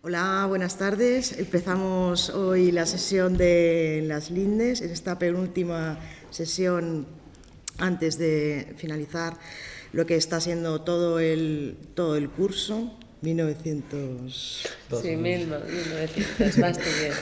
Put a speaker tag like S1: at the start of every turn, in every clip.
S1: Hola, buenas tardes. Empezamos hoy la sesión de las Lindes, en esta penúltima sesión antes de finalizar lo que está siendo todo el curso. 1900...
S2: Sí, 1900, más bien.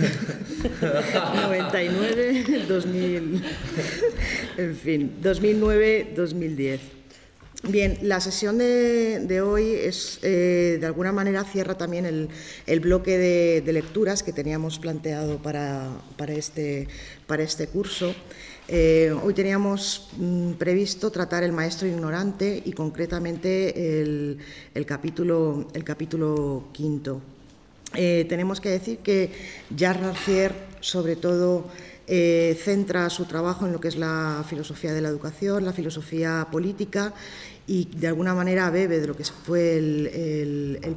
S1: 99, 2000... En fin, 2009, 2010. Bien, la sesión de hoy es, de alguna manera cierra también el bloque de lecturas que teníamos planteado para este curso. Hoy teníamos previsto tratar el maestro ignorante y concretamente el capítulo quinto. Tenemos que decir que Jacques Rancière, sobre todo, centra su trabajo en lo que es la filosofía de la educación, la filosofía política, y de alguna manera bebe de lo que fue el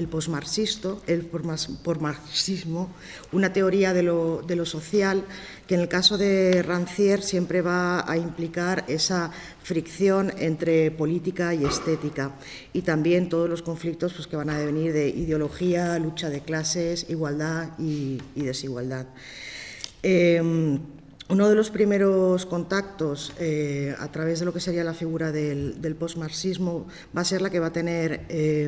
S1: posmarxismo, una teoría de lo social que en el caso de Rancière siempre va a implicar esa fricción entre política y estética, y también todos los conflictos pues, que van a devenir de ideología, lucha de clases, igualdad y desigualdad. Uno de los primeros contactos a través de lo que sería la figura del postmarxismo va a ser la que va a tener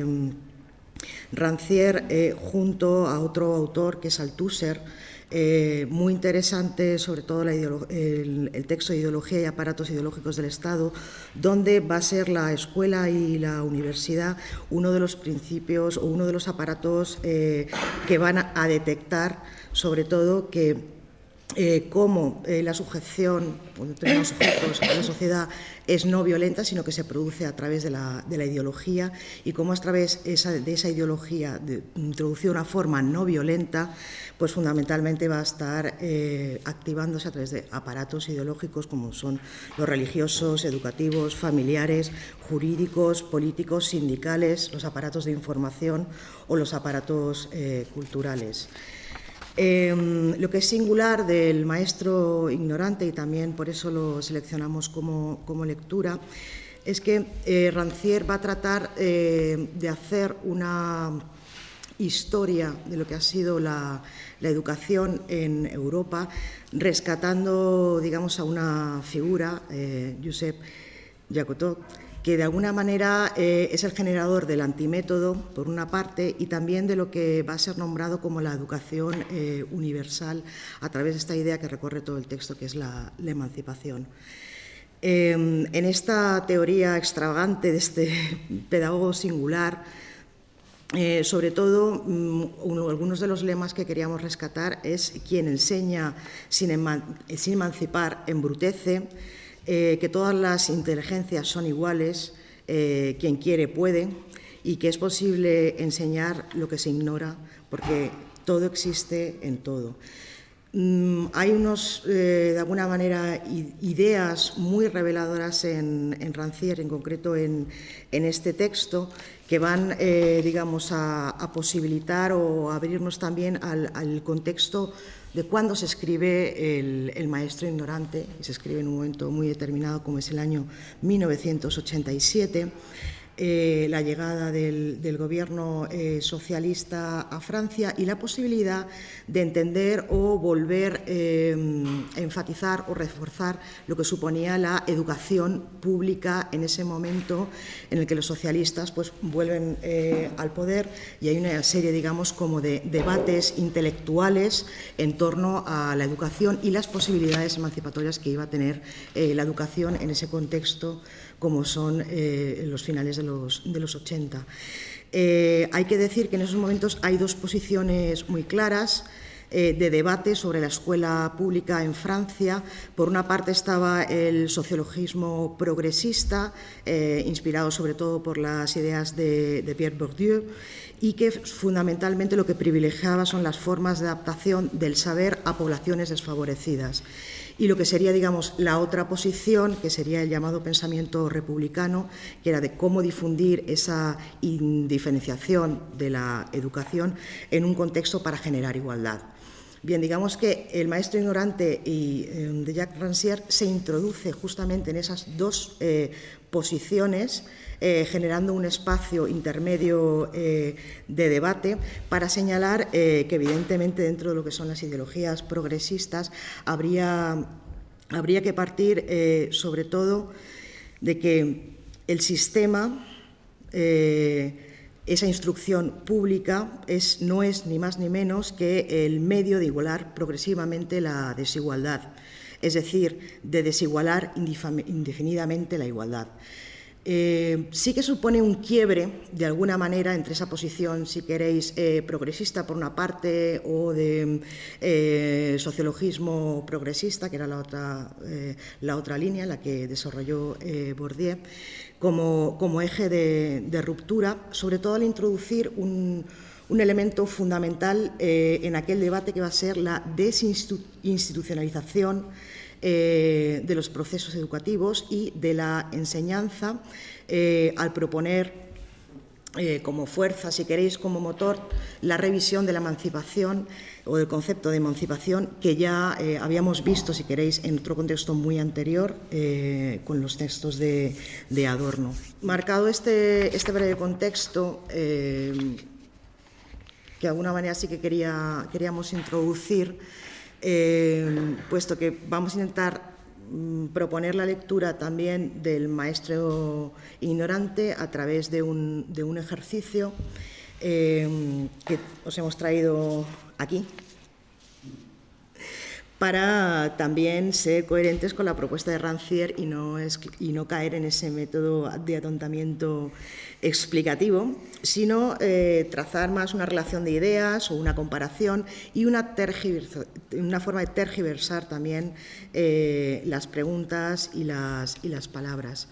S1: Rancière junto a otro autor que es Althusser, muy interesante, sobre todo el texto de Ideología y aparatos ideológicos del Estado, donde va a ser la escuela y la universidad uno de los principios o uno de los aparatos que van a detectar, sobre todo, que cómo la sujeción de determinados sujetos a la sociedad es no violenta, sino que se produce a través de la ideología, y cómo a través de esa ideología, de introducir una forma no violenta, pues fundamentalmente va a estar activándose a través de aparatos ideológicos como son los religiosos, educativos, familiares, jurídicos, políticos, sindicales, los aparatos de información o los aparatos culturales. Lo que es singular del maestro ignorante, y también por eso lo seleccionamos como lectura, es que Rancière va a tratar de hacer una historia de lo que ha sido la educación en Europa, rescatando, digamos, a una figura, Josep Jacotot, que de alguna manera es el generador del antimétodo, por una parte, y también de lo que va a ser nombrado como la educación universal, a través de esta idea que recorre todo el texto, que es la emancipación. En esta teoría extravagante de este pedagogo singular, sobre todo, algunos de los lemas que queríamos rescatar es: quien enseña sin emancipar embrutece, que todas las inteligencias son iguales, quien quiere puede, y que es posible enseñar lo que se ignora, porque todo existe en todo. Hay de alguna manera, ideas muy reveladoras en Rancière, en concreto en este texto, que van, digamos, a posibilitar o a abrirnos también al contexto de cuándo se escribe el maestro ignorante, y se escribe en un momento muy determinado como es el año 1987, la llegada del gobierno socialista a Francia y la posibilidad de entender o volver a enfatizar o reforzar lo que suponía la educación pública en ese momento en el que los socialistas pues, vuelven al poder, y hay una serie, digamos, como de debates intelectuales en torno a la educación y las posibilidades emancipatorias que iba a tener la educación en ese contexto, como son los finales de los 80. Hay que decir que en esos momentos hay dos posiciones muy claras de debate sobre la escuela pública en Francia. Por una parte estaba el sociologismo progresista, inspirado sobre todo por las ideas de Pierre Bourdieu, y que fundamentalmente lo que privilegiaba son las formas de adaptación del saber a poblaciones desfavorecidas. Y lo que sería, digamos, la otra posición, que sería el llamado pensamiento republicano, que era de cómo difundir esa indiferenciación de la educación en un contexto para generar igualdad. Bien, digamos que El maestro ignorante de Jacques Rancière se introduce justamente en esas dos posiciones, generando un espacio intermedio de debate para señalar que evidentemente dentro de lo que son las ideologías progresistas habría que partir sobre todo de que el sistema, esa instrucción pública, no es ni más ni menos que el medio de igualar progresivamente la desigualdad, es decir, de desigualar indefinidamente la igualdad. Sí que supone un quiebre, de alguna manera, entre esa posición, si queréis, progresista por una parte o de sociologismo progresista, que era la otra línea, la que desarrolló Bourdieu, como eje de ruptura, sobre todo al introducir un elemento fundamental en aquel debate que va a ser la desinstitucionalización de los procesos educativos y de la enseñanza al proponer como fuerza, si queréis, como motor, la revisión de la emancipación o del concepto de emancipación que ya habíamos visto, si queréis, en otro contexto muy anterior con los textos de Adorno. Marcado este breve contexto, que de alguna manera sí que queríamos introducir, puesto que vamos a intentar proponer la lectura también del maestro ignorante a través de un ejercicio que os hemos traído aquí, para también ser coherentes con la propuesta de Rancière y no caer en ese método de atontamiento explicativo, sino trazar más una relación de ideas o una comparación y una forma de tergiversar también las preguntas y las palabras.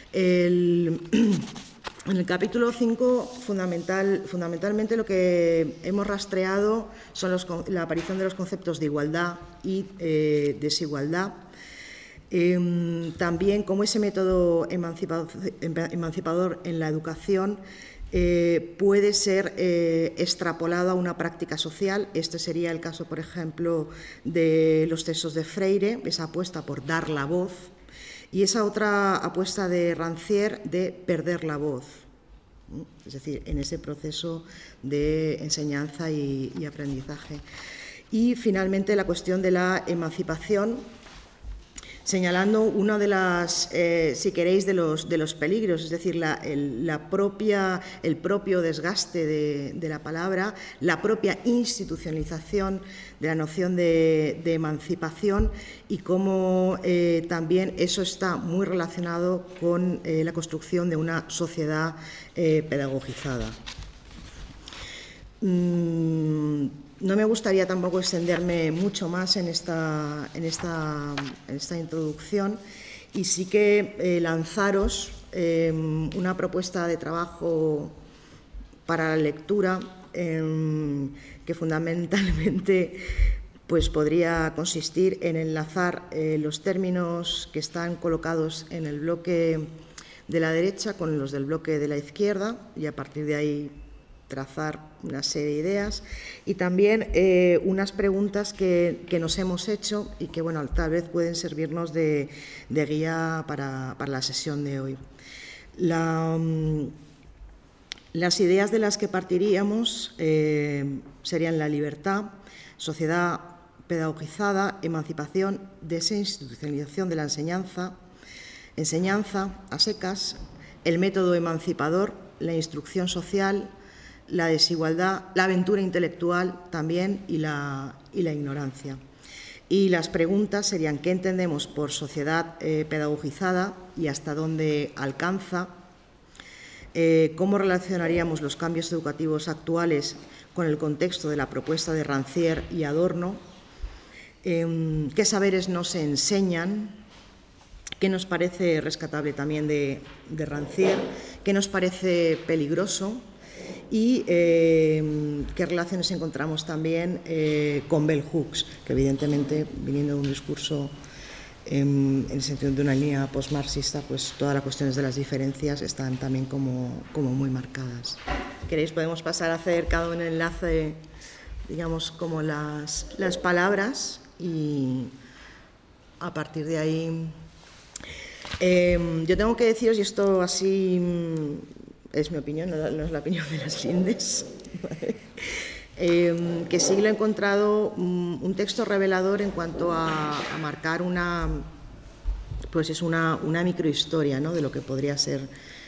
S1: En el capítulo 5, fundamentalmente lo que hemos rastreado son la aparición de los conceptos de igualdad y desigualdad. También cómo ese método emancipador en la educación puede ser extrapolado a una práctica social. Este sería el caso, por ejemplo, de los textos de Freire, esa apuesta por dar la voz, y esa otra apuesta de Rancière de perder la voz, es decir, en ese proceso de enseñanza y aprendizaje. Y finalmente la cuestión de la emancipación, señalando una de las, si queréis, de los peligros, es decir, el propio desgaste de la palabra, la propia institucionalización de la noción de emancipación y cómo también eso está muy relacionado con la construcción de una sociedad pedagogizada. No me gustaría tampoco extenderme mucho más en esta introducción y sí que lanzaros una propuesta de trabajo para la lectura que fundamentalmente pues, podría consistir en enlazar los términos que están colocados en el bloque de la derecha con los del bloque de la izquierda y a partir de ahí trazar una serie de ideas y también unas preguntas que nos hemos hecho y que, bueno, tal vez pueden servirnos de guía para la sesión de hoy. Las ideas de las que partiríamos serían la libertad, sociedad pedagogizada, emancipación, desinstitucionalización de la enseñanza a secas, el método emancipador, la instrucción social, la desigualdad, la aventura intelectual también y la ignorancia. Y las preguntas serían: ¿qué entendemos por sociedad pedagogizada y hasta dónde alcanza? ¿Cómo relacionaríamos los cambios educativos actuales con el contexto de la propuesta de Rancière y Adorno? ¿Qué saberes no se enseñan? ¿Qué nos parece rescatable también de Rancière? ¿Qué nos parece peligroso? Y qué relaciones encontramos también con Bell Hooks, que evidentemente, viniendo de un discurso en el sentido de una línea postmarxista, pues todas las cuestiones de las diferencias están también como muy marcadas. ¿Queréis? Podemos pasar a hacer cada un enlace digamos, como las palabras, y a partir de ahí yo tengo que deciros, y esto así es mi opinión, no es la opinión de las Lindes, ¿vale? Que sí lo he encontrado un texto revelador en cuanto a marcar una microhistoria, ¿no?, de lo que podría ser,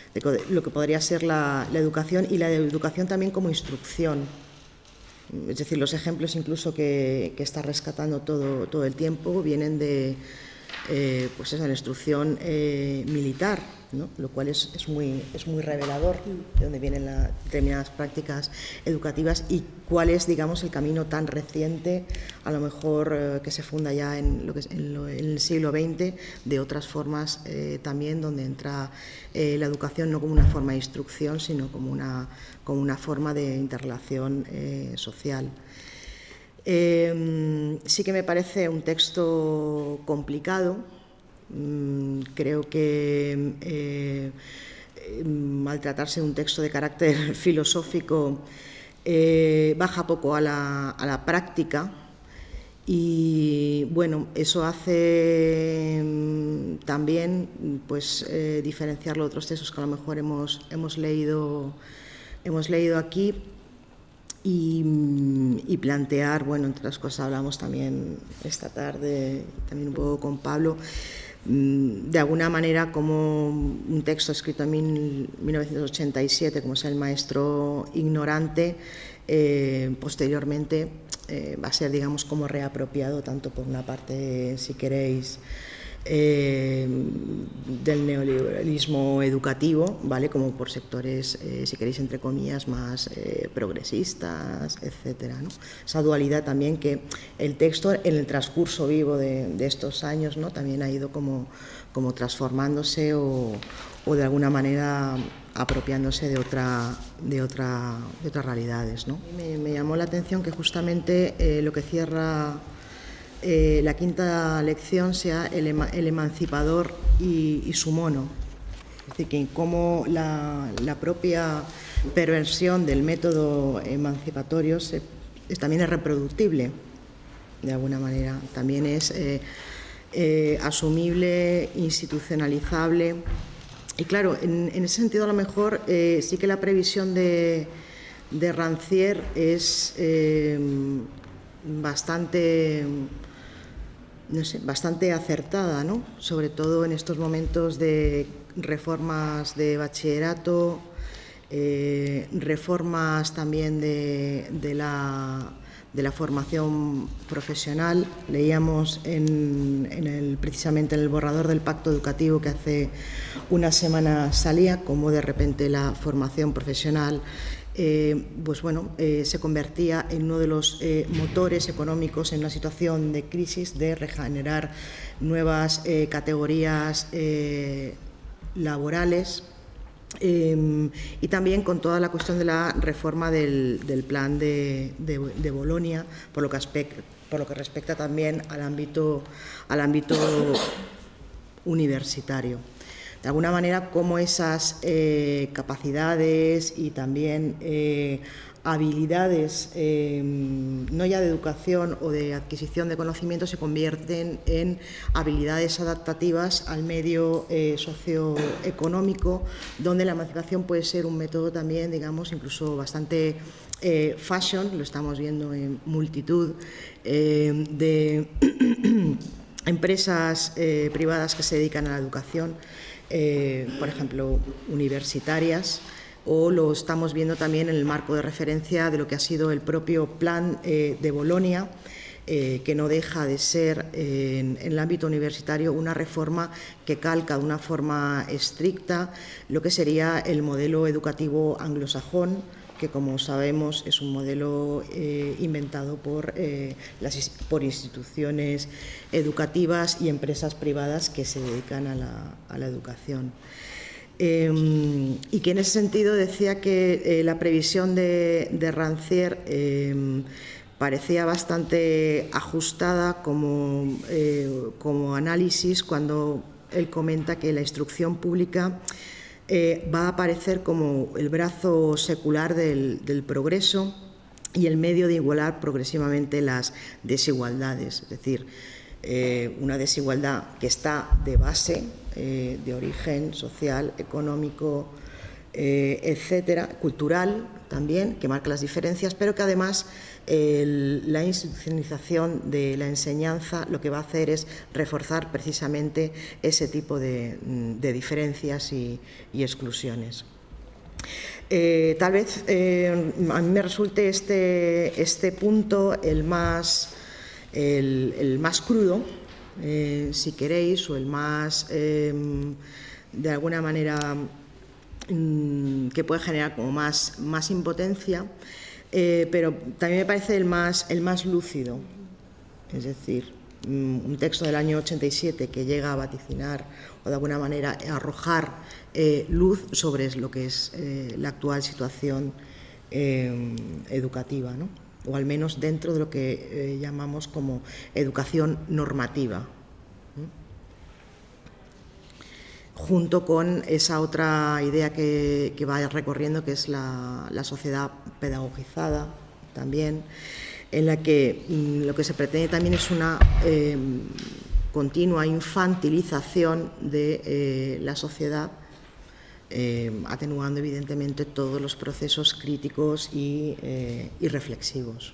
S1: la educación, y la educación también como instrucción. Es decir, los ejemplos incluso que está rescatando todo el tiempo vienen de pues esa, la instrucción militar, ¿no?, lo cual es muy revelador de dónde vienen las determinadas prácticas educativas y cuál es, digamos, el camino tan reciente, a lo mejor que se funda ya en el siglo XX, de otras formas también, donde entra la educación no como una forma de instrucción, sino como una forma de interrelación social. Sí que me parece un texto complicado. Creo que al tratarse de un texto de carácter filosófico baja poco a la práctica, y bueno, eso hace también pues diferenciarlo de otros textos que a lo mejor hemos leído aquí. Y plantear, bueno, entre otras cosas hablamos también esta tarde, también un poco con Pablo, de alguna manera como un texto escrito en 1987, como es El maestro ignorante, posteriormente va a ser, digamos, como reapropiado tanto por una parte, si queréis, del neoliberalismo educativo, ¿vale?, como por sectores, si queréis, entre comillas, más progresistas, etcétera, ¿no? Esa dualidad también que el texto, en el transcurso vivo de estos años, ¿no?, también ha ido como transformándose o de alguna manera apropiándose de otras realidades, ¿no? Me llamó la atención que justamente lo que cierra la quinta lección sea el emancipador y su mono. Es decir, que como la propia perversión del método emancipatorio también es reproductible, de alguna manera. También es asumible, institucionalizable. Y claro, en ese sentido, a lo mejor sí que la previsión de Rancière es bastante acertada, ¿no?, sobre todo en estos momentos de reformas de bachillerato, reformas también de la formación profesional. Leíamos precisamente en el borrador del Pacto Educativo que hace una semana salía, cómo de repente la formación profesional pues bueno, se convertía en uno de los motores económicos en una situación de crisis, de regenerar nuevas categorías laborales, y también con toda la cuestión de la reforma del plan de Bolonia, por lo que respecta también al ámbito universitario. De alguna manera, cómo esas capacidades y también habilidades, no ya de educación o de adquisición de conocimientos, se convierten en habilidades adaptativas al medio socioeconómico, donde la emancipación puede ser un método también, digamos, incluso bastante fashion. Lo estamos viendo en multitud de empresas privadas que se dedican a la educación, por ejemplo, universitarias, o lo estamos viendo también en el marco de referencia de lo que ha sido el propio plan de Bolonia, que no deja de ser en el ámbito universitario una reforma que calca de una forma estricta lo que sería el modelo educativo anglosajón, que, como sabemos, es un modelo inventado por instituciones educativas y empresas privadas que se dedican a la educación. Y que en ese sentido decía que la previsión de Rancière parecía bastante ajustada como análisis, cuando él comenta que la instrucción pública va a aparecer como el brazo secular del progreso, y el medio de igualar progresivamente las desigualdades, es decir, una desigualdad que está de base, de origen social, económico, etcétera, cultural también, que marca las diferencias, pero que además la institucionalización de la enseñanza lo que va a hacer es reforzar precisamente ese tipo de diferencias y exclusiones. Tal vez a mí me resulte este punto el más crudo, si queréis, o el más, de alguna manera, que puede generar como más impotencia, pero también me parece el más lúcido. Es decir, un texto del año 87 que llega a vaticinar o de alguna manera a arrojar luz sobre lo que es la actual situación educativa, ¿no? O al menos dentro de lo que llamamos como educación normativa, junto con esa otra idea que va recorriendo, que es la sociedad pedagogizada también, en la que lo que se pretende también es una continua infantilización de la sociedad, atenuando evidentemente todos los procesos críticos y reflexivos.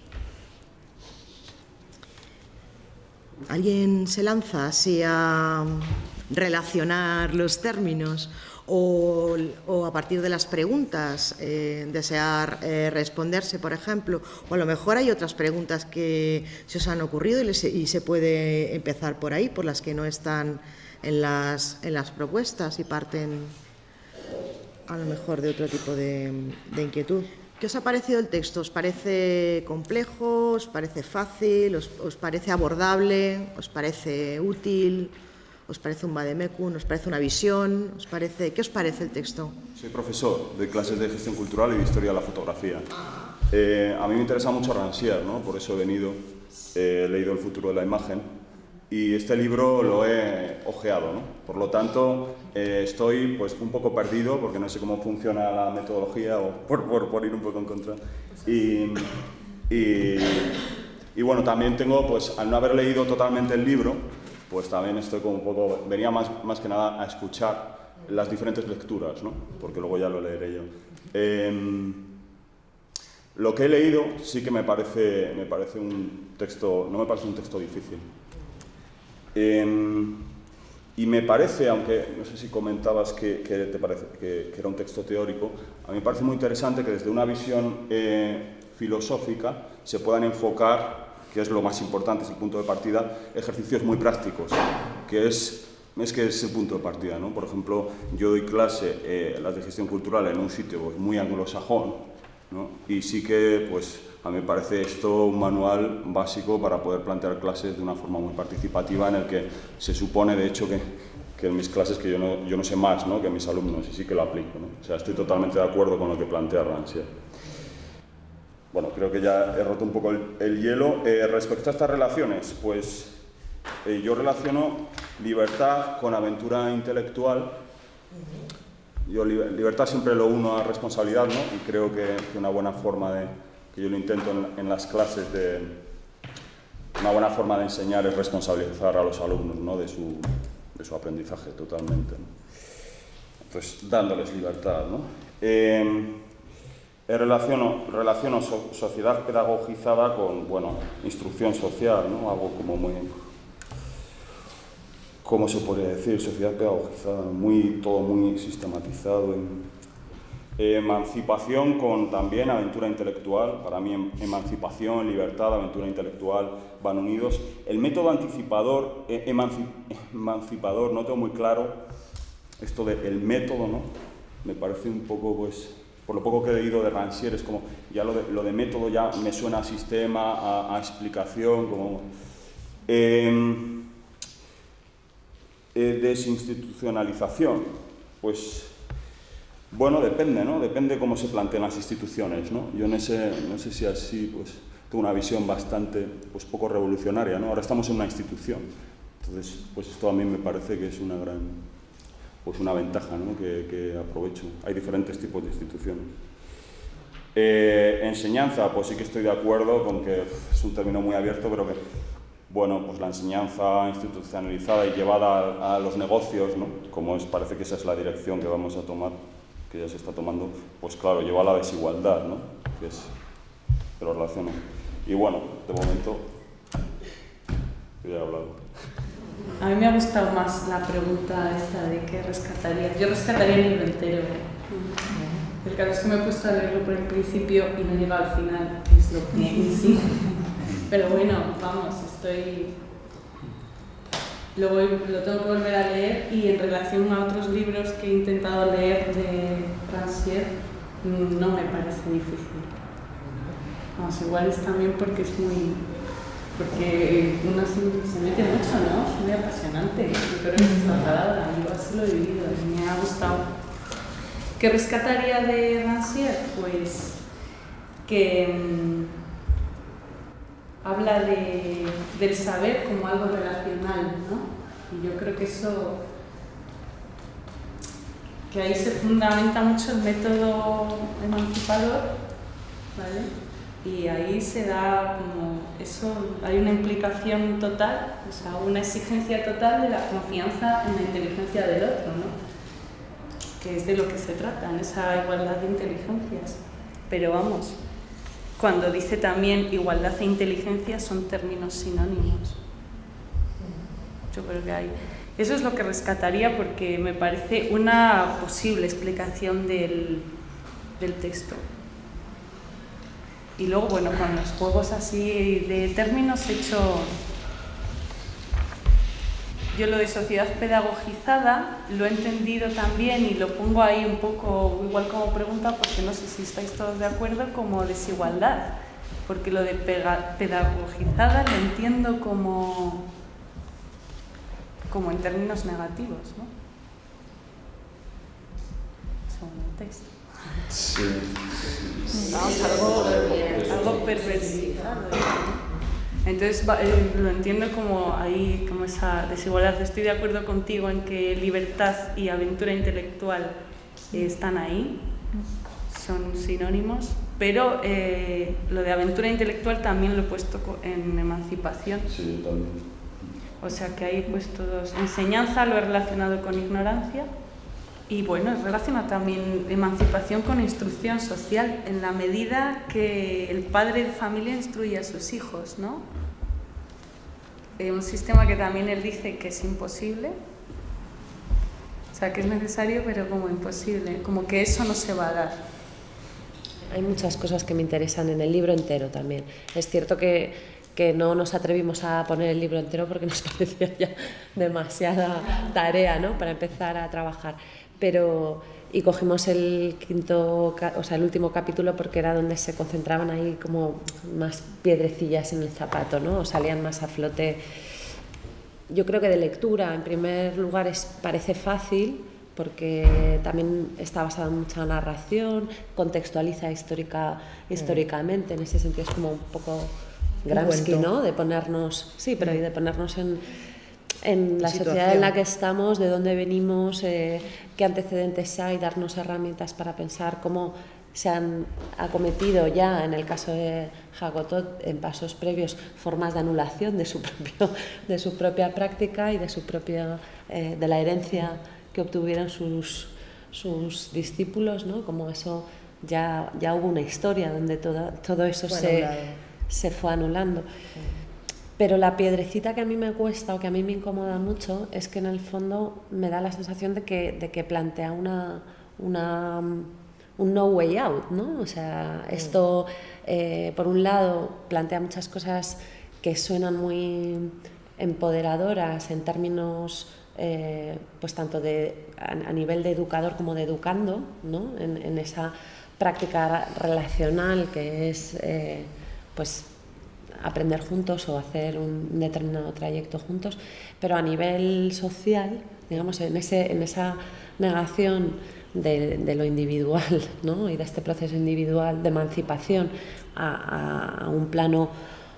S1: ¿Alguien se lanza así a relacionar los términos o a partir de las preguntas desear responderse, por ejemplo? O a lo mejor hay otras preguntas que se os han ocurrido y se puede empezar por ahí, por las que no están en las propuestas y parten a lo mejor de otro tipo de inquietud. ¿Qué os ha parecido el texto? ¿Os parece complejo? ¿Os parece fácil? ¿Os parece abordable? ¿Os parece útil? ¿Os parece un vademecum? ¿Os parece una visión? ¿Qué os parece el texto?
S3: Soy profesor de clases de gestión cultural y de historia de la fotografía. A mí me interesa mucho Rancière, ¿no? Por eso he venido, he leído El futuro de la imagen y este libro lo he ojeado, ¿no? Por lo tanto, estoy pues, un poco perdido porque no sé cómo funciona la metodología o por ir un poco en contra. Y bueno, también tengo, pues al no haber leído totalmente el libro, pues también estoy como un poco, venía más que nada a escuchar las diferentes lecturas, ¿no? Porque luego ya lo leeré yo. Lo que he leído sí que me parece un texto, no me parece un texto difícil. Y me parece, aunque no sé si comentabas que te parece que era un texto teórico, a mí me parece muy interesante que desde una visión filosófica se puedan enfocar, que es lo más importante, es el punto de partida, ejercicios muy prácticos, que es el punto de partida, ¿no? Por ejemplo, yo doy clase, las de gestión cultural, en un sitio pues, muy anglosajón, ¿no? Y sí que, pues, a mí me parece esto un manual básico para poder plantear clases de una forma muy participativa, en el que se supone, de hecho, que en mis clases que yo no sé más, ¿no? Que mis alumnos, y sí que lo aplico, ¿no? O sea, estoy totalmente de acuerdo con lo que plantea Rancière. Bueno, creo que ya he roto un poco el hielo. Respecto a estas relaciones, pues yo relaciono libertad con aventura intelectual. Yo libertad siempre lo uno a responsabilidad, ¿no? Y creo que una buena forma que yo lo intento en las clases, una buena forma de enseñar es responsabilizar a los alumnos, ¿no? de su aprendizaje totalmente, ¿no? Entonces, dándoles libertad, ¿no? Relaciono sociedad pedagogizada con, bueno, instrucción social, ¿no? Algo como muy, ¿cómo se podría decir? Sociedad pedagogizada, todo muy sistematizado. Emancipación con también aventura intelectual. Para mí emancipación, libertad, aventura intelectual van unidos. El método anticipador, emancipador, no tengo muy claro esto del método, ¿no? Me parece un poco, pues, por lo poco que he leído de Rancière, es como, ya lo de método ya me suena a sistema, a explicación, como... desinstitucionalización, pues... Bueno, depende, ¿no? Depende cómo se plantean las instituciones, ¿no? Yo no sé si así, pues, tengo una visión bastante, pues, poco revolucionaria, ¿no? Ahora estamos en una institución, entonces, pues, esto a mí me parece que es una gran, pues, una ventaja, ¿no? Que aprovecho. Hay diferentes tipos de instituciones. Enseñanza, pues sí que estoy de acuerdo con que es un término muy abierto, pero que, bueno, pues la enseñanza institucionalizada y llevada a los negocios, ¿no? Como parece que esa es la dirección que vamos a tomar, que ya se está tomando, pues claro, lleva a la desigualdad, ¿no? Que lo relaciono. Y bueno, de momento, yo ya he hablado.
S4: A mí me ha gustado más la pregunta esta de qué rescataría. Yo rescataría el libro entero. El caso es que me he puesto a leerlo por el principio y no he llegado al final, que es lo que sí. Pero bueno, vamos, lo tengo que volver a leer, y en relación a otros libros que he intentado leer de Rancière, no me parece difícil. Vamos, igual es también porque uno se mete mucho, ¿no? Es muy apasionante. Yo creo que es la palabra, yo así lo he vivido y me ha gustado. ¿Qué rescataría de Rancière? Pues que habla del saber como algo relacional, ¿no? Y yo creo que que ahí se fundamenta mucho el método emancipador, ¿vale? Y ahí se da como eso, hay una implicación total, o sea, una exigencia total de la confianza en la inteligencia del otro, ¿no? Que es de lo que se trata, en esa igualdad de inteligencias. Pero vamos, cuando dice también igualdad e inteligencia son términos sinónimos. Yo creo que eso es lo que rescataría, porque me parece una posible explicación del texto. Y luego, bueno, con los juegos así de términos he hecho... Yo lo de sociedad pedagogizada lo he entendido también, y lo pongo ahí un poco igual como pregunta, porque no sé si estáis todos de acuerdo, como desigualdad. Porque lo de pedagogizada lo entiendo como en términos negativos, ¿no? Según el texto.
S3: Sí.
S4: Vamos, algo perversizado, ¿no? Entonces lo entiendo como esa desigualdad. Estoy de acuerdo contigo en que libertad y aventura intelectual están ahí, son sinónimos, pero lo de aventura intelectual también lo he puesto en emancipación.
S3: Sí, también.
S4: O sea que ahí he puesto dos. Enseñanza lo he relacionado con ignorancia, y bueno, he relacionado también emancipación con instrucción social, en la medida que el padre de familia instruye a sus hijos, ¿no? Un sistema que también él dice que es imposible, o sea que es necesario, pero como imposible, como que eso no se va a dar.
S2: Hay muchas cosas que me interesan en el libro entero también. Es cierto que no nos atrevimos a poner el libro entero porque nos parecía ya demasiada tarea, ¿no?, para empezar a trabajar. Y cogimos el último capítulo, porque era donde se concentraban ahí como más piedrecillas en el zapato, ¿no?, o salían más a flote. Yo creo que de lectura, en primer lugar, parece fácil, porque también está basado en mucha narración, contextualiza históricamente, en ese sentido es como un poco Gramsci, ¿no?, de ponernos, sí, pero de ponernos en la sociedad en la que estamos, de dónde venimos, qué antecedentes hay, darnos herramientas para pensar cómo se han acometido ya, en el caso de Jacotot, en pasos previos, formas de anulación de su propia práctica y de la herencia que obtuvieron sus discípulos, ¿no? Como eso ya hubo una historia donde todo eso se fue anulando. Pero la piedrecita que a mí me cuesta, o que a mí me incomoda mucho, es que en el fondo me da la sensación de que plantea un no way out, ¿no? O sea, esto, por un lado, plantea muchas cosas que suenan muy empoderadoras en términos, pues tanto a nivel de educador como de educando, ¿no?, en esa práctica relacional que es, pues, aprender juntos o hacer un determinado trayecto juntos, pero a nivel social, digamos, en esa negación de lo individual, ¿no?, y de este proceso individual de emancipación a un plano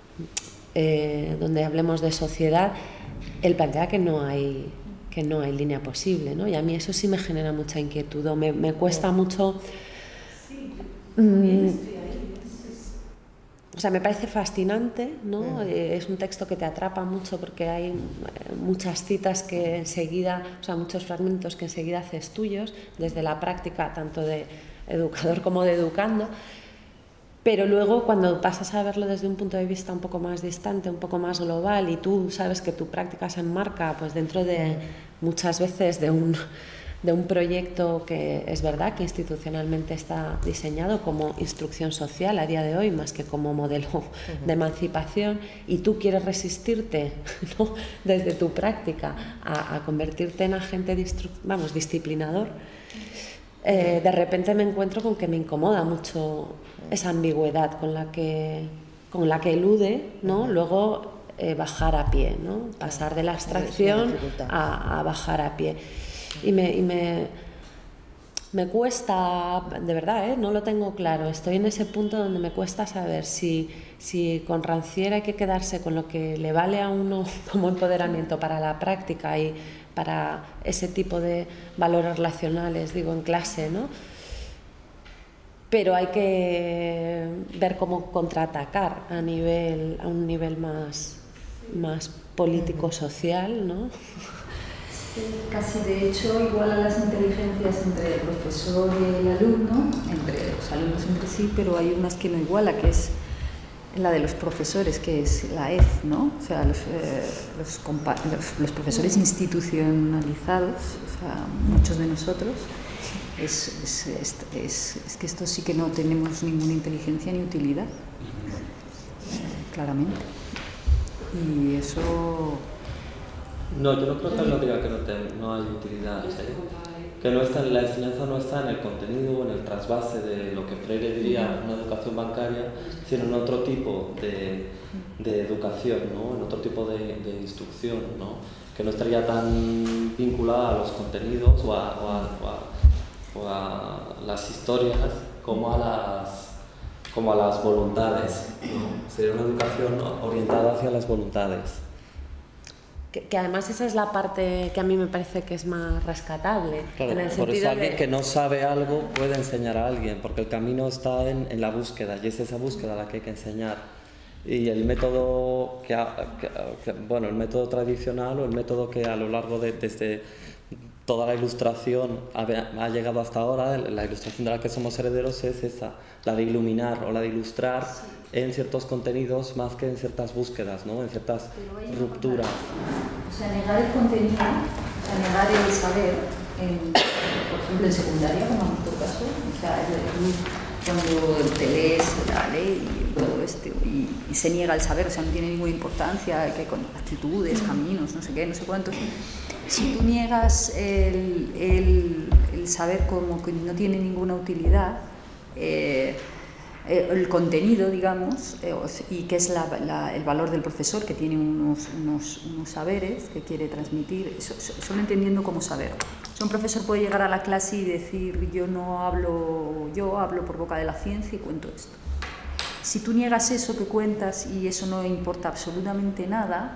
S2: donde hablemos de sociedad, él plantea que no hay línea posible, ¿no? Y a mí eso sí me genera mucha inquietud, me cuesta mucho O sea, me parece fascinante, ¿no? Es un texto que te atrapa mucho porque hay muchas citas que enseguida, o sea, muchos fragmentos que enseguida haces tuyos, desde la práctica tanto de educador como de educando. Pero luego, cuando pasas a verlo desde un punto de vista un poco más distante, un poco más global, y tú sabes que tu práctica se enmarca pues, dentro de muchas veces de un proyecto que es verdad que institucionalmente está diseñado como instrucción social a día de hoy, más que como modelo de emancipación, y tú quieres resistirte, ¿no? desde tu práctica a convertirte en agente disciplinador, de repente me encuentro con que me incomoda mucho esa ambigüedad con la que elude, ¿no? Luego bajar a pie, ¿no? Pasar de la abstracción a bajar a pie. Y me cuesta, de verdad, no lo tengo claro, estoy en ese punto donde me cuesta saber si con Rancière hay que quedarse con lo que le vale a uno como empoderamiento para la práctica y para ese tipo de valores relacionales, digo, en clase, ¿no? Pero hay que ver cómo contraatacar a un nivel más político-social, ¿no?
S5: Casi de hecho igual a las inteligencias entre el profesor y el alumno, entre los alumnos entre sí, pero hay unas que no iguala, que es la de los profesores, que es la EZ, ¿no? O sea, los profesores institucionalizados, o sea, muchos de nosotros, es que esto sí que no tenemos ninguna inteligencia ni utilidad, claramente. Y eso...
S6: No, yo no creo que él no diga que no hay utilidad, que no está, la enseñanza no está en el contenido o en el trasvase de lo que Freire diría una educación bancaria, sino en otro tipo de educación, ¿no? En otro tipo de instrucción, ¿no? Que no estaría tan vinculada a los contenidos o a las historias como a las voluntades, ¿no? Sería una educación orientada hacia las voluntades.
S2: Que además esa es la parte que a mí me parece que es más rescatable.
S6: Claro,
S2: en el
S6: por eso alguien
S2: de...
S6: que no sabe algo puede enseñar a alguien, porque el camino está en la búsqueda, y es esa búsqueda la que hay que enseñar. Y el método el método tradicional, o el método que a lo largo desde toda la ilustración ha llegado hasta ahora, la ilustración de la que somos herederos, es esa, la de iluminar o la de ilustrar en ciertos contenidos más que en ciertas búsquedas, ¿no? En ciertas rupturas.
S5: O sea, negar el contenido, o sea, negar el saber, por ejemplo en secundaria, como en tu caso, o sea, cuando te lees la ley y todo esto, y se niega el saber, o sea, no tiene ninguna importancia, que con actitudes, caminos, no sé qué, no sé cuántos. Si tú niegas el saber como que no tiene ninguna utilidad, el contenido, digamos, y que es el valor del profesor, que tiene unos saberes que quiere transmitir, solo entendiendo como saber. O sea, un profesor puede llegar a la clase y decir, yo hablo por boca de la ciencia y cuento esto. Si tú niegas eso que cuentas y eso no importa absolutamente nada,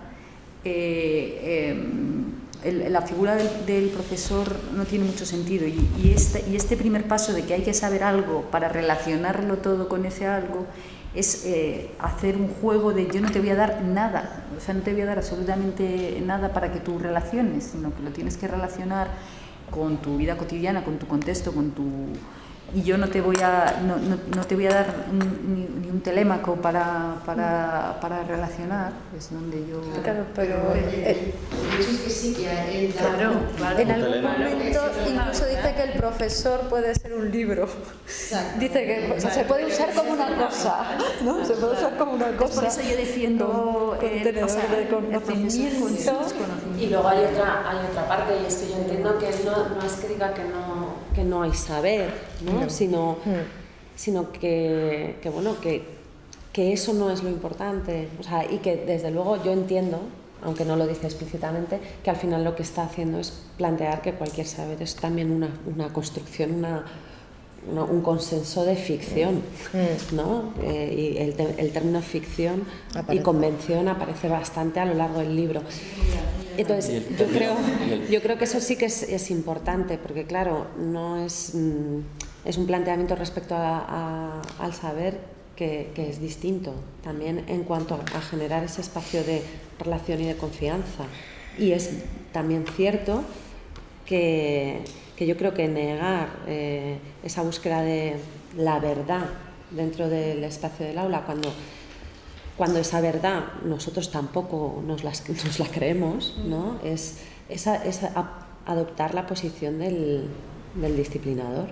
S5: la figura del profesor no tiene mucho sentido, y este primer paso de que hay que saber algo para relacionarlo todo con ese algo es hacer un juego de yo no te voy a dar nada, o sea, no te voy a dar absolutamente nada para que tú relaciones, sino que lo tienes que relacionar con tu vida cotidiana, con tu contexto, y yo no te voy a dar ni un telémaco para relacionar, es donde yo...
S7: Claro, pero el hecho es que sí, que claro. En algún momento incluso dice que el profesor puede ser un libro. Exacto. Dice que se puede usar como una cosa, ¿no? Se puede usar como una cosa.
S5: Por eso yo defiendo el profesor con sus conocimientos.
S2: Y luego hay otra parte, y es que yo entiendo que no es que diga que no hay saber, ¿no? Sino que eso no es lo importante, o sea, y que desde luego yo entiendo, aunque no lo dice explícitamente, que al final lo que está haciendo es plantear que cualquier saber es también una construcción, un consenso de ficción, ¿no? Y el término ficción y convención aparece bastante a lo largo del libro. Entonces, yo creo que eso sí que es importante, porque claro, no es es un planteamiento respecto al saber que es distinto, también en cuanto a generar ese espacio de relación y de confianza. Y es también cierto que yo creo que negar esa búsqueda de la verdad dentro del espacio del aula, cuando esa verdad nosotros tampoco nos la creemos, ¿no? es adoptar la posición del disciplinador.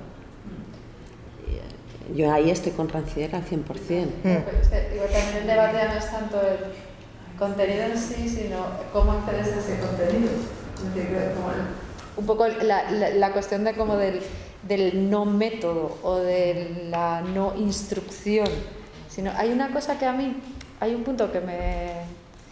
S2: Yo ahí estoy con Rancière al 100%.
S7: Pero también el debate ya no es tanto el contenido en sí, sino cómo accedes a ese contenido. Es decir, un poco la cuestión de como del no método o de la no instrucción. Sino hay una cosa que a mí, hay un punto que me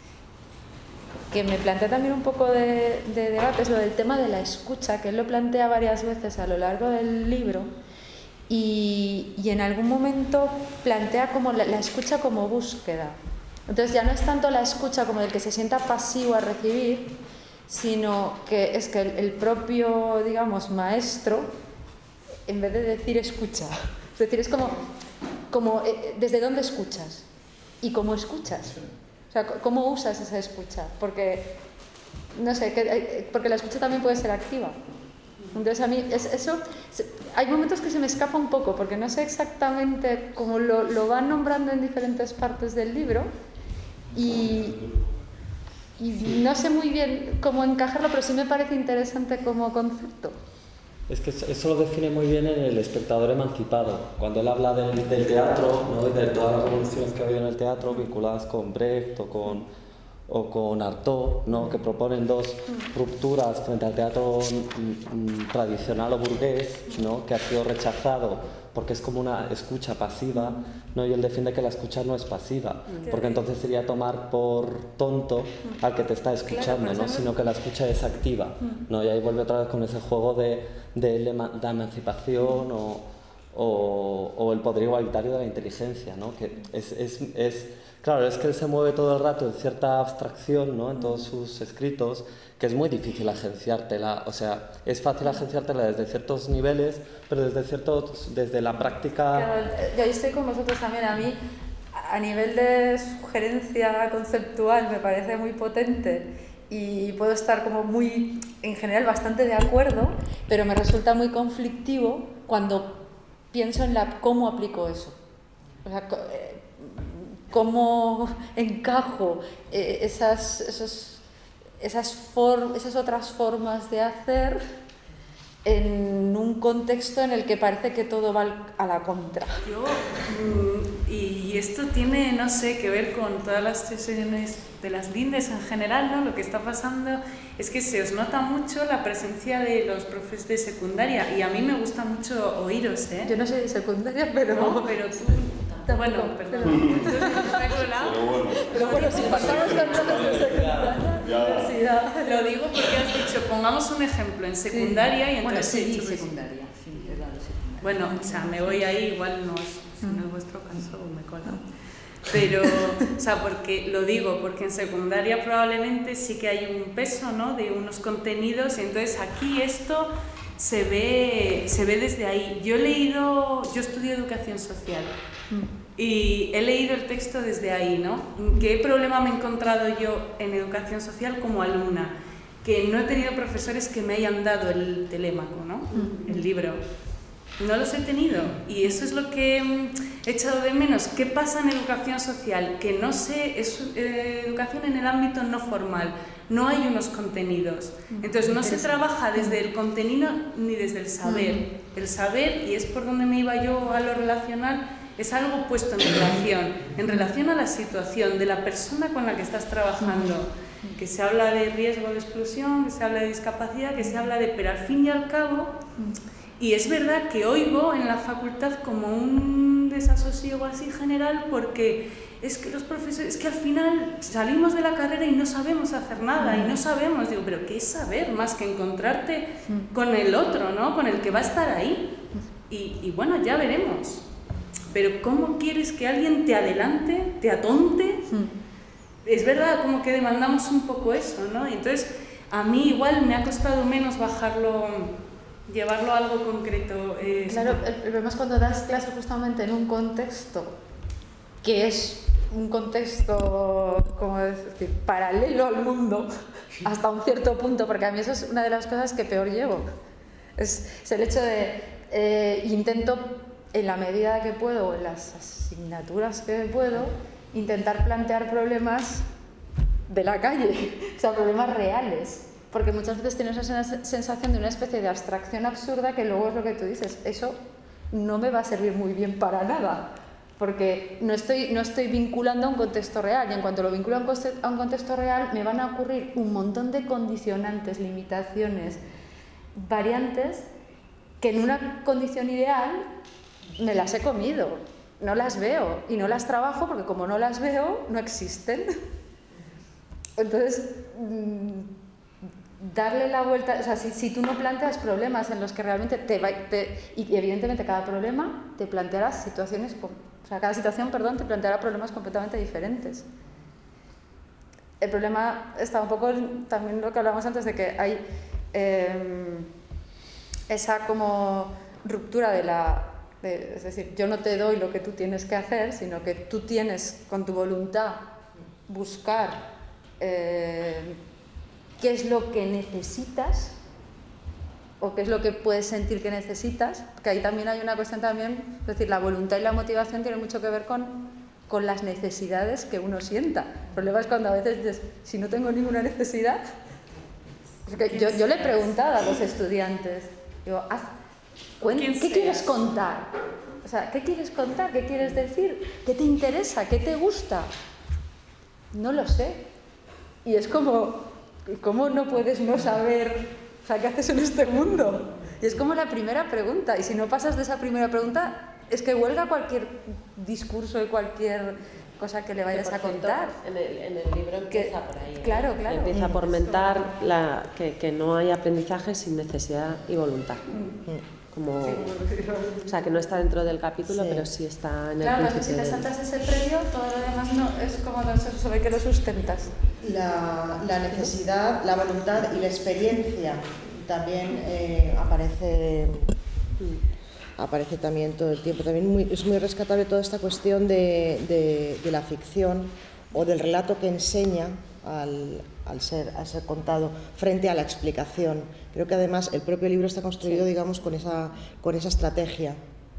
S7: plantea también un poco de debate, es lo del tema de la escucha, que él lo plantea varias veces a lo largo del libro. Y en algún momento plantea como la escucha como búsqueda. Entonces ya no es tanto la escucha como del que se sienta pasivo a recibir, sino que es que el propio, digamos, maestro, en vez de decir escucha, es decir, es como desde dónde escuchas y cómo escuchas. O sea, cómo usas esa escucha. Porque, no sé, porque la escucha también puede ser activa. Entonces a mí eso hay momentos que se me escapa un poco porque no sé exactamente cómo lo van nombrando en diferentes partes del libro y no sé muy bien cómo encajarlo, pero sí me parece interesante como concepto.
S6: Es que eso lo define muy bien en El espectador emancipado, cuando él habla del teatro, ¿no? Y de todas las revoluciones que ha habido en el teatro vinculadas con Brecht o con Artaud, ¿no? Que proponen dos rupturas frente al teatro tradicional o burgués, ¿no? Que ha sido rechazado porque es como una escucha pasiva, ¿no? Y él defiende que la escucha no es pasiva, porque entonces sería tomar por tonto al que te está escuchando, ¿no? Sino que la escucha es activa, ¿no? Y ahí vuelve otra vez con ese juego de la emancipación o el poder igualitario de la inteligencia, ¿no? Que claro, es que él se mueve todo el rato en cierta abstracción, ¿no? En todos sus escritos, que es muy difícil agenciártela. O sea, es fácil agenciártela desde ciertos niveles, pero desde la práctica...
S7: Claro, yo estoy con vosotros también. A mí, a nivel de sugerencia conceptual, me parece muy potente y puedo estar como muy, en general, bastante de acuerdo, pero me resulta muy conflictivo cuando pienso en cómo aplico eso. O sea, cómo encajo esas otras formas de hacer en un contexto en el que parece que todo va a la contra.
S4: Y esto tiene, no sé, que ver con todas las sesiones de las lindes en general, ¿no? Lo que está pasando es que se os nota mucho la presencia de los profes de secundaria y a mí me gusta mucho oíros, ¿eh?
S7: Yo no soy de secundaria, pero...
S4: No, pero tú... Bueno, perdón.
S7: Pero bueno, si pasamos con profes de secundaria...
S4: Lo digo porque has dicho, pongamos un ejemplo en secundaria y entonces...
S5: Bueno, sí, secundaria, sí, es la de secundaria.
S4: Bueno, o sea, me voy ahí, igual si no es vuestro caso, me cola. Pero, o sea, porque lo digo, porque en secundaria probablemente sí que hay un peso, ¿no? De unos contenidos y entonces aquí esto se ve desde ahí. Yo estudio educación social y he leído el texto desde ahí, ¿no? ¿Qué problema me he encontrado yo en educación social como alumna? Que no he tenido profesores que me hayan dado el Telémaco, ¿no? El libro. No los he tenido y eso es lo que he echado de menos. ¿Qué pasa en educación social? Que no sé, es educación en el ámbito no formal, no hay unos contenidos. Entonces no se trabaja desde el contenido ni desde el saber. El saber, y es por donde me iba yo a lo relacional, es algo puesto en relación a la situación de la persona con la que estás trabajando. Que se habla de riesgo de exclusión, que se habla de discapacidad, que se habla de... Pero al fin y al cabo... Y es verdad que oigo en la facultad como un desasosiego así general porque es que los profesores, es que al final salimos de la carrera y no sabemos hacer nada y no sabemos, digo, pero ¿qué es saber más que encontrarte con el otro, ¿no? Con el que va a estar ahí? Y bueno, ya veremos. Pero ¿cómo quieres que alguien te adelante, te atonte? Es verdad, como que demandamos un poco eso, ¿no? Y entonces a mí igual me ha costado menos bajarlo llevarlo a algo concreto.
S7: Claro, el problema es cuando das clase justamente en un contexto que es un contexto, como decir, paralelo al mundo hasta un cierto punto, porque a mí eso es una de las cosas que peor llevo. Es el hecho de intento, en la medida que puedo, en las asignaturas que puedo, intentar plantear problemas de la calle, o sea, problemas reales. Porque muchas veces tienes esa sensación de una especie de abstracción absurda que luego es lo que tú dices, eso no me va a servir muy bien para nada, porque no estoy vinculando a un contexto real, y en cuanto lo vinculo a un contexto real me van a ocurrir un montón de condicionantes, limitaciones, variantes, que en una condición ideal me las he comido, no las veo y no las trabajo porque como no las veo, no existen. Entonces, darle la vuelta, o sea, si tú no planteas problemas en los que realmente y evidentemente cada problema te planteará situaciones, o sea, cada situación, perdón, te planteará problemas completamente diferentes. El problema está un poco también lo que hablamos antes de que hay esa como ruptura es decir, yo no te doy lo que tú tienes que hacer, sino que tú tienes con tu voluntad buscar qué es lo que necesitas o qué es lo que puedes sentir que necesitas, que ahí también hay una cuestión también, es decir, la voluntad y la motivación tienen mucho que ver con las necesidades que uno sienta. El problema es cuando a veces dices, si no tengo ninguna necesidad, porque yo le he preguntado a los estudiantes, digo, ¿qué quieres contar? O sea, ¿qué quieres contar? ¿Qué quieres decir? ¿Qué te interesa? ¿Qué te gusta? No lo sé. Y es como, ¿cómo no puedes no saber, o sea, qué haces en este mundo? Y es como la primera pregunta, y si no pasas de esa primera pregunta, es que huelga cualquier discurso y cualquier cosa que le vayas a contar.
S2: En el libro empieza por ahí.
S7: Claro, claro.
S2: Empieza por mentar que no hay aprendizaje sin necesidad y voluntad. Como, o sea, que no está dentro del capítulo, pero sí está en el
S7: principio.
S2: Claro,
S7: si te saltas ese previo, todo lo demás no es como sobre qué lo sustentas.
S1: La necesidad, la voluntad y la experiencia también aparece también todo el tiempo. También es muy rescatable toda esta cuestión de la ficción o del relato que enseña al ser contado frente a la explicación. Creo que además el propio libro está construido, digamos, con esa estrategia.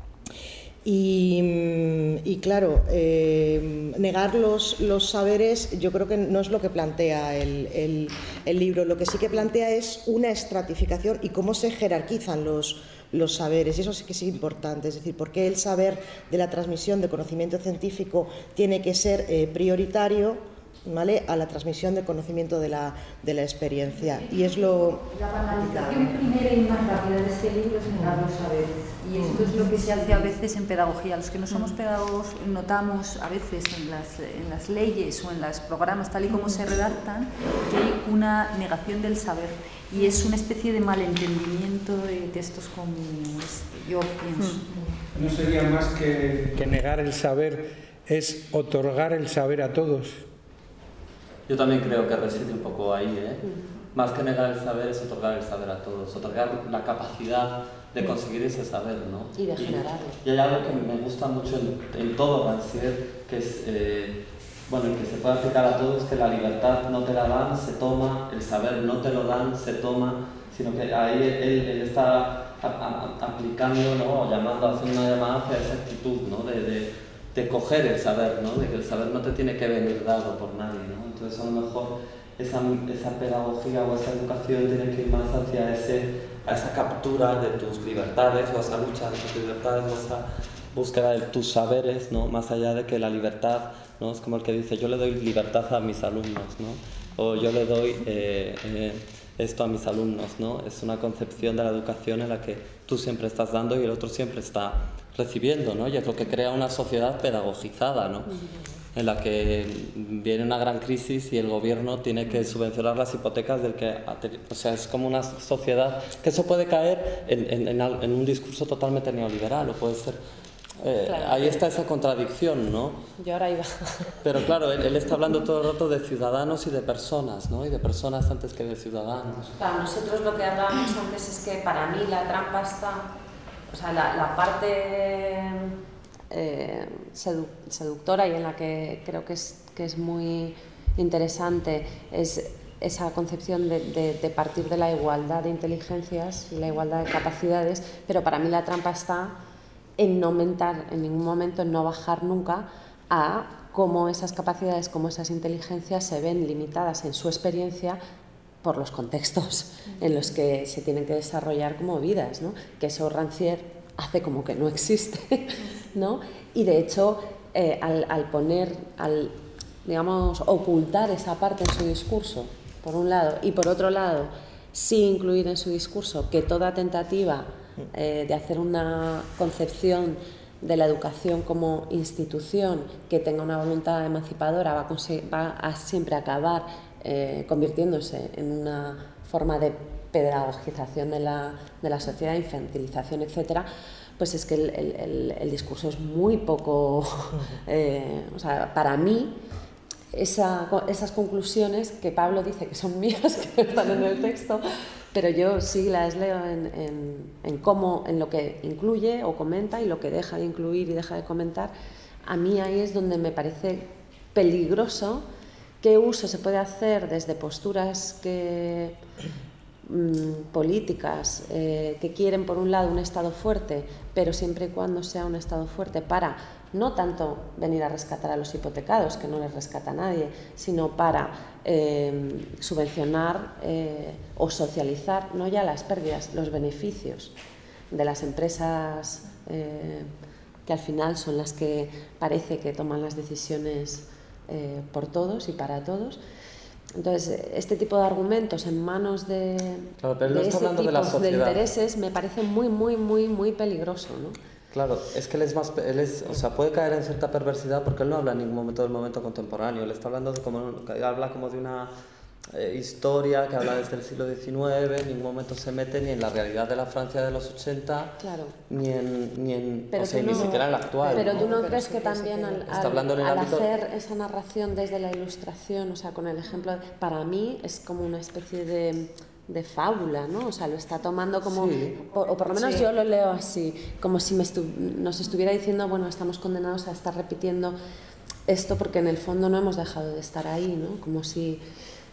S1: Y claro, negar los saberes yo creo que no es lo que plantea el libro. Lo que sí que plantea es una estratificación y cómo se jerarquizan los saberes, y eso sí que es importante, es decir, por qué el saber de la transmisión de conocimiento científico tiene que ser prioritario, ¿vale?, a la transmisión del conocimiento de la experiencia. Y es lo...
S5: La banalización primera y más rápida de este libro es negar los saberes. Y esto es lo que se hace a veces en pedagogía. Los que no somos pedagogos notamos a veces en las leyes o en los programas, tal y como se redactan, que hay una negación del saber. Y es una especie de malentendimiento de textos como este, yo pienso.
S8: ¿No sería más que negar el saber, es otorgar el saber a todos?
S6: Yo también creo que reside un poco ahí, ¿eh? Más que negar el saber es otorgar el saber a todos, otorgar la capacidad de conseguir ese saber, ¿no?
S2: Y de generarlo.
S6: Y hay algo que me gusta mucho en todo Rancière, que es, bueno, que se puede aplicar a todos, que la libertad no te la dan, se toma, el saber no te lo dan, se toma, sino que ahí él está aplicando, ¿no?, o llamando, haciendo una llamada hacia esa actitud, ¿no?, de coger el saber, ¿no?, de que el saber no te tiene que venir dado por nadie, ¿no? Entonces a lo mejor esa pedagogía o esa educación tiene que ir más hacia esa captura de tus libertades o esa lucha de tus libertades o esa búsqueda de tus saberes, ¿no?, más allá de que la libertad, ¿no?, es como el que dice yo le doy libertad a mis alumnos, ¿no?, o yo le doy esto a mis alumnos, ¿no? Es una concepción de la educación en la que tú siempre estás dando y el otro siempre está recibiendo, ¿no? Y es lo que crea una sociedad pedagogizada, ¿no?, en la que viene una gran crisis y el gobierno tiene que subvencionar las hipotecas del que... O sea, es como una sociedad que eso puede caer en un discurso totalmente neoliberal o puede ser
S2: Claro.
S6: Ahí está esa contradicción, ¿no?
S2: Yo ahora iba.
S6: Pero claro, él está hablando todo el rato de ciudadanos y de personas, ¿no? Y de personas antes que de ciudadanos.
S2: Claro, nosotros lo que hablábamos antes es que para mí la trampa está, o sea, la parte seductora y en la que creo que es muy interesante es esa concepción de partir de la igualdad de inteligencias y la igualdad de capacidades, pero para mí la trampa está en no aumentar en ningún momento, en no bajar nunca a cómo esas capacidades, cómo esas inteligencias se ven limitadas en su experiencia por los contextos en los que se tienen que desarrollar como vidas, ¿no? Que eso Rancière hace como que no existe, ¿no? Y de hecho, al digamos, ocultar esa parte en su discurso, por un lado, y por otro lado, sí incluir en su discurso que toda tentativa de hacer una concepción de la educación como institución que tenga una voluntad emancipadora va a siempre acabar convirtiéndose en una forma de pedagogización de la sociedad, infantilización, etcétera, pues es que el discurso es muy poco... o sea, para mí, esas conclusiones que Pablo dice que son mías, que no están en el texto, pero yo sí las leo en lo que incluye o comenta y lo que deja de incluir y deja de comentar. A mí ahí es donde me parece peligroso qué uso se puede hacer desde posturas políticas que quieren por un lado un Estado fuerte, pero siempre y cuando sea un Estado fuerte para no tanto venir a rescatar a los hipotecados, que no les rescata a nadie, sino para subvencionar o socializar no ya las pérdidas, los beneficios de las empresas que al final son las que parece que toman las decisiones por todos y para todos. Entonces, este tipo de argumentos en manos de ese tipo de intereses me parece muy, muy, muy, muy peligroso, ¿no?
S6: Claro, es que o sea, puede caer en cierta perversidad porque él no habla en ningún momento del momento contemporáneo, él está hablando habla como de una historia que habla desde el siglo XIX, en ningún momento se mete ni en la realidad de la Francia de los 80, claro, ni siquiera en la actual.
S2: Pero ¿no? ¿Tú no crees que también al hacer esa narración desde la ilustración, o sea, con el ejemplo, para mí es como una especie de fábula, ¿no? O sea, lo está tomando como... Sí. O por lo menos sí. Yo lo leo así, como si nos estuviera diciendo, bueno, estamos condenados a estar repitiendo esto porque en el fondo no hemos dejado de estar ahí, ¿no? Como si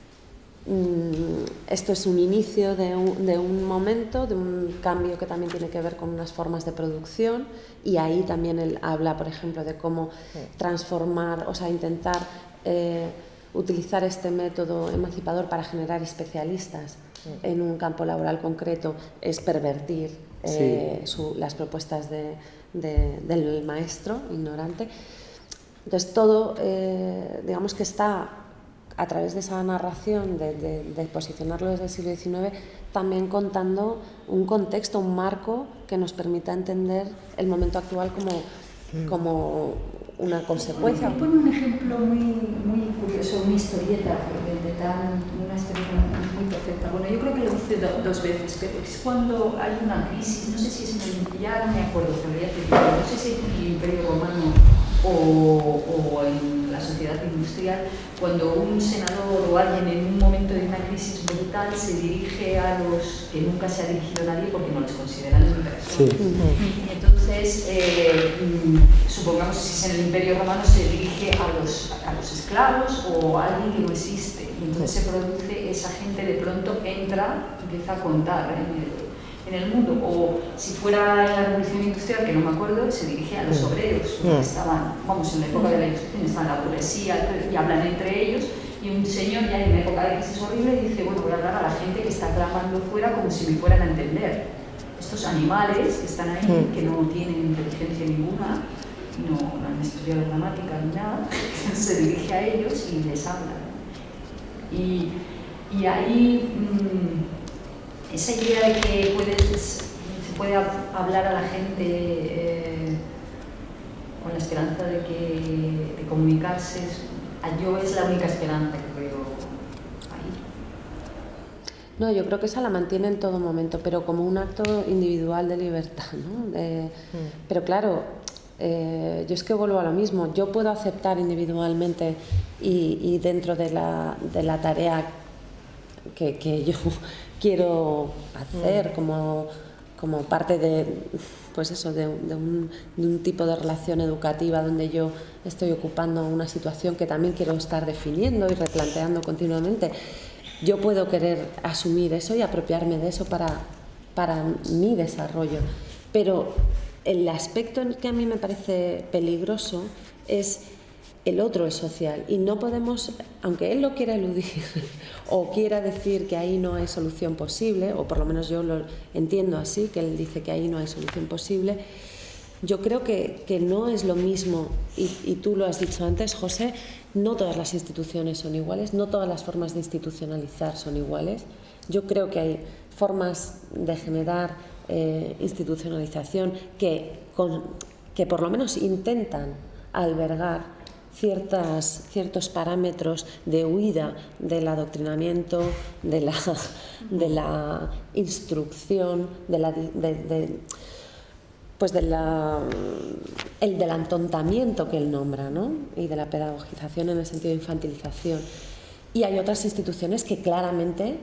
S2: esto es un inicio de un momento, de un cambio que también tiene que ver con unas formas de producción, y ahí también él habla, por ejemplo, de cómo transformar, o sea, intentar utilizar este método emancipador para generar especialistas en un campo laboral concreto es pervertir las propuestas del maestro ignorante. Entonces todo, digamos que está a través de esa narración, de posicionarlo desde el siglo XIX, también contando un contexto, un marco que nos permita entender el momento actual como una consecuencia.
S5: Pone un ejemplo muy curioso, una historieta, una historieta muy perfecta. Bueno, yo creo que lo hice dos veces, pero es cuando hay una crisis, no sé si es ya no me acuerdo, pero ya te digo, no sé si es en el Imperio Romano o en la sociedad industrial, cuando un senador o alguien en un momento de una crisis brutal se dirige a los que nunca se ha dirigido a nadie porque no les consideran personas. Sí. Y entonces, supongamos que si es en el Imperio Romano se dirige a los esclavos o a alguien que no existe. Y entonces se produce, esa gente de pronto entra, empieza a contar en el mundo. O si fuera en la Revolución Industrial, que no me acuerdo, se dirige a los obreros, que estaban, vamos, en la época de la Ilustración, estaban la burguesía y hablan entre ellos, y un señor ya en una época de crisis horrible dice, bueno, voy a hablar a la gente que está clamando fuera como si me fueran a entender. Estos animales que están ahí, que no tienen inteligencia ninguna, no han estudiado gramática ni nada, se dirige a ellos y les habla. Y ahí... esa idea de que se puede hablar a la gente con la esperanza de comunicarse, yo es la única esperanza que veo ahí.
S2: No, yo creo que esa la mantiene en todo momento, pero como un acto individual de libertad, ¿no? Pero claro, Yo es que vuelvo a lo mismo. Yo puedo aceptar individualmente y dentro de la tarea que yo quiero hacer como parte de, pues eso, de un tipo de relación educativa donde yo estoy ocupando una situación que también quiero estar definiendo y replanteando continuamente. Yo puedo querer asumir eso y apropiarme de eso para mi desarrollo, pero el aspecto en el que a mí me parece peligroso es el otro, el social, y no podemos, aunque él lo quiera eludir o quiera decir que ahí no hay solución posible, o por lo menos yo lo entiendo así, que él dice que ahí no hay solución posible, yo creo que no es lo mismo, y tú lo has dicho antes, José, no todas las instituciones son iguales, no todas las formas de institucionalizar son iguales. Yo creo que hay formas de generar institucionalización que por lo menos intentan albergar ciertos parámetros de huida del adoctrinamiento, de la instrucción, del atontamiento que él nombra, ¿no? Y de la pedagogización en el sentido de infantilización. Y hay otras instituciones que claramente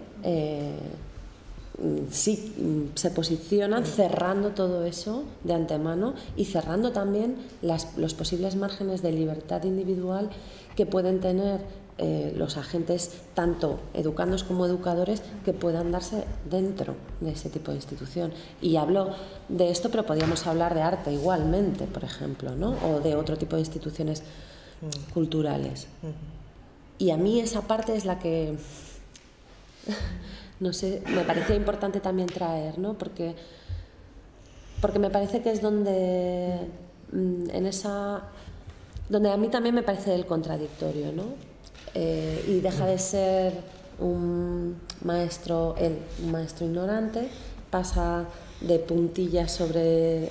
S2: sí se posicionan cerrando todo eso de antemano y cerrando también los posibles márgenes de libertad individual que pueden tener los agentes, tanto educandos como educadores, que puedan darse dentro de ese tipo de institución. Y hablo de esto, pero podríamos hablar de arte igualmente, por ejemplo, ¿no? O de otro tipo de instituciones culturales. Y a mí esa parte es la que, no sé, me parecía importante también traer, ¿no? Porque me parece que es donde donde a mí también me parece el contradictorio, ¿no? Y deja de ser un maestro ignorante, pasa de puntillas sobre,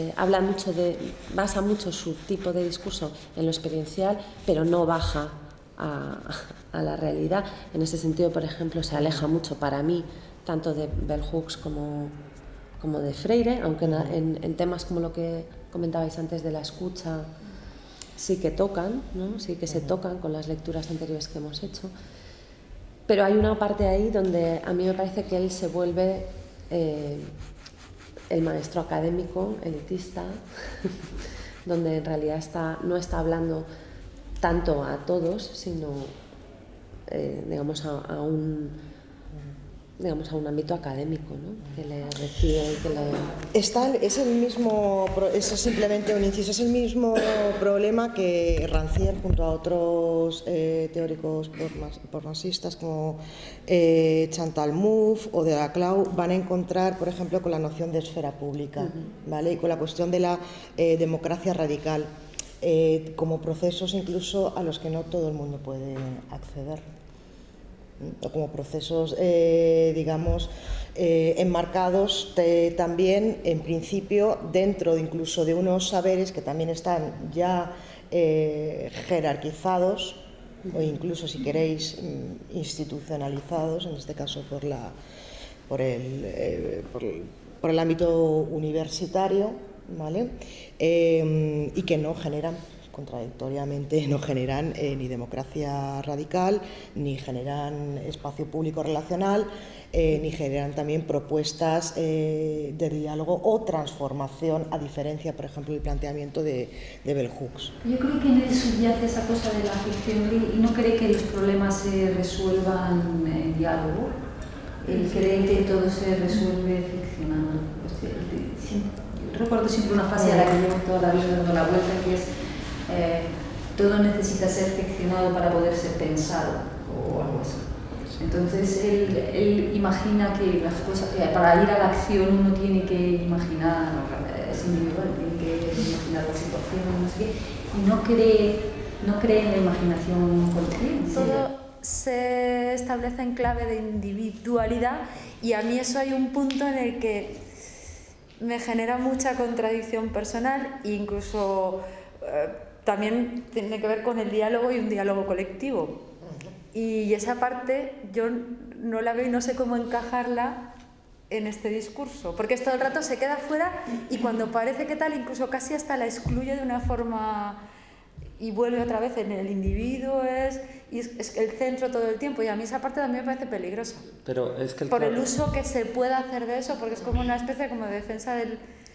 S2: basa mucho su tipo de discurso en lo experiencial, pero no baja a la realidad. En ese sentido, por ejemplo, se aleja mucho para mí tanto de Bell Hooks como de Freire, aunque en temas como lo que comentabais antes de la escucha sí que tocan, ¿no? Sí que se tocan con las lecturas anteriores que hemos hecho, pero hay una parte ahí donde a mí me parece que él se vuelve el maestro académico, elitista, donde en realidad no está hablando tanto a todos, sino digamos a un ámbito académico, ¿no? Que le recibe y que le...
S1: Eso es simplemente un inciso, es el mismo problema que Rancière junto a otros teóricos pornosistas como Chantal Mouffe o Delaclau van a encontrar, por ejemplo, con la noción de esfera pública, ¿vale? Y con la cuestión de la democracia radical, como procesos incluso a los que no todo el mundo puede acceder, o como procesos, digamos, enmarcados también, en principio, dentro incluso de unos saberes que también están ya jerarquizados, o incluso, si queréis, institucionalizados, en este caso por el ámbito universitario, ¿vale? Y que no generan, contradictoriamente, no generan ni democracia radical, ni generan espacio público relacional, ni generan también propuestas de diálogo o transformación, a diferencia, por ejemplo, del planteamiento de Bell Hooks.
S5: Yo creo que en él subyace esa cosa de la ficción y no cree que los problemas se resuelvan en diálogo. Él cree que todo se resuelve ficcionando. Recuerdo siempre una frase a la que llevo toda la vida dando la vuelta, que es todo necesita ser ficcionado para poder ser pensado, o algo así. Entonces él imagina que las cosas, para ir a la acción uno tiene que imaginar, es individual, tiene que imaginar la situación, no sé qué, y no cree en la imaginación colectiva.
S7: Todo se establece en clave de individualidad, y a mí eso hay un punto en el que me genera mucha contradicción personal, e incluso también tiene que ver con el diálogo y un diálogo colectivo. Y esa parte yo no la veo y no sé cómo encajarla en este discurso, porque todo el rato se queda fuera y cuando parece que tal, incluso casi hasta la excluye de una forma y vuelve otra vez en el individuo, es el centro todo el tiempo, y a mí esa parte también me parece peligrosa.
S6: Pero es que
S7: por el uso que se puede hacer de eso, porque es como una especie como de defensa del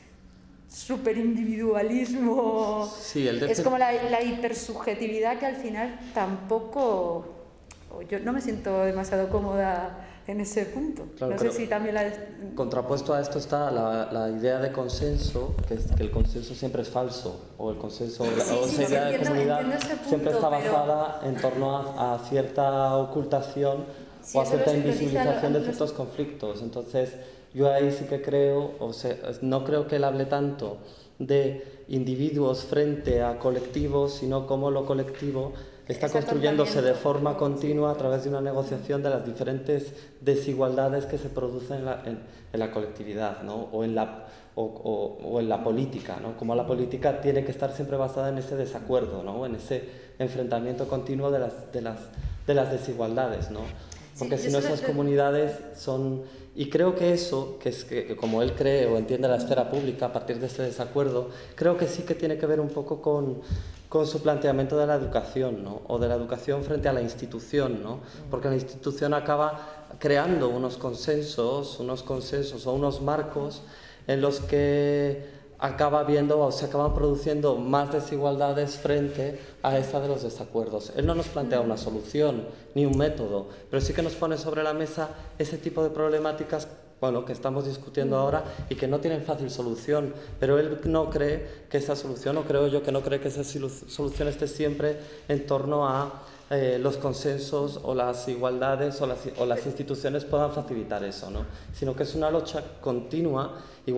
S7: superindividualismo,
S6: sí,
S7: es como la hipersubjetividad que al final tampoco, yo no me siento demasiado cómoda en ese punto.
S6: Claro,
S7: no sé si también
S6: contrapuesto a esto está la idea de consenso, que es que el consenso siempre es falso, o el consenso, o esa idea de comunidad siempre está basada en torno a cierta ocultación o a cierta invisibilización de ciertos conflictos. Entonces, yo ahí sí que creo, o sea, no creo que él hable tanto de individuos frente a colectivos, sino como lo colectivo está construyéndose de forma continua a través de una negociación de las diferentes desigualdades que se producen en la colectividad, ¿no? o en la política, ¿no? Como la política tiene que estar siempre basada en ese desacuerdo, ¿no? En ese enfrentamiento continuo de las desigualdades, ¿no? Porque si no, esas comunidades son... Y creo que eso, que como él cree o entiende la esfera pública a partir de ese desacuerdo, creo que sí que tiene que ver un poco con su planteamiento de la educación, ¿no? O de la educación frente a la institución, ¿no? Porque la institución acaba creando unos consensos o unos marcos en los que acaba viendo o se acaban produciendo más desigualdades frente a esa de los desacuerdos. Él no nos plantea una solución ni un método, pero sí que nos pone sobre la mesa ese tipo de problemáticas, bueno, que estamos discutiendo ahora y que no tienen fácil solución, pero él no cree que esa solución, o creo yo que no cree que esa solución esté siempre en torno a los consensos o las igualdades o las instituciones puedan facilitar eso, ¿no? Sino que es una lucha continua, y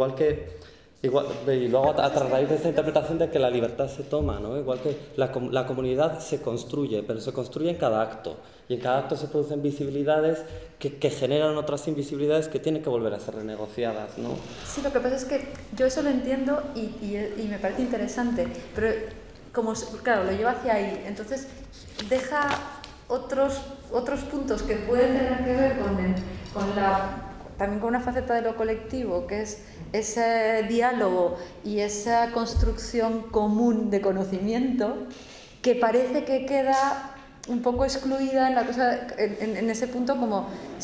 S6: luego a raíz de esta interpretación de que la libertad se toma, ¿no? Igual que la comunidad se construye, pero se construye en cada acto, y en cada acto se producen visibilidades que generan otras invisibilidades que tienen que volver a ser renegociadas, ¿no?
S7: Sí, lo que pasa es que yo eso lo entiendo y me parece interesante, pero como, claro, lo lleva hacia ahí, entonces deja otros puntos que pueden tener que ver también con una faceta de lo colectivo, que es ese diálogo y esa construcción común de conocimiento, que parece que queda un poco excluida en la cosa, en ese punto, como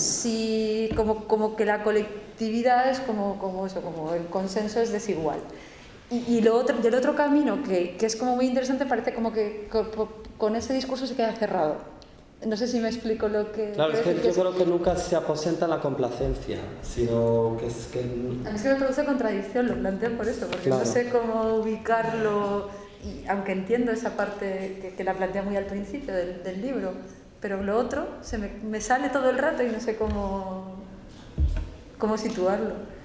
S7: que la colectividad es como el consenso es desigual. Y del otro camino, que es como muy interesante, parece como que con ese discurso se queda cerrado. No sé si me explico lo que...
S6: Claro, es que yo creo que nunca se aposenta en la complacencia, sino que es que...
S7: A mí es que me produce contradicción, lo planteo por eso, porque claro, no sé cómo ubicarlo, y aunque entiendo esa parte que la plantea muy al principio del libro, pero lo otro me sale todo el rato y no sé cómo situarlo.